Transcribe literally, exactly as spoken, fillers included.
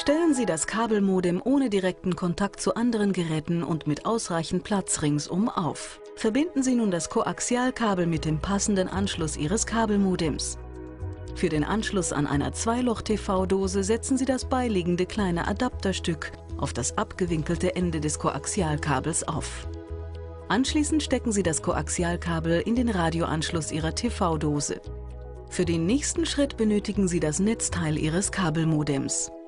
Stellen Sie das Kabelmodem ohne direkten Kontakt zu anderen Geräten und mit ausreichend Platz ringsum auf. Verbinden Sie nun das Koaxialkabel mit dem passenden Anschluss Ihres Kabelmodems. Für den Anschluss an einer Zwei-Loch-T V-Dose setzen Sie das beiliegende kleine Adapterstück auf das abgewinkelte Ende des Koaxialkabels auf. Anschließend stecken Sie das Koaxialkabel in den Radioanschluss Ihrer T V-Dose. Für den nächsten Schritt benötigen Sie das Netzteil Ihres Kabelmodems.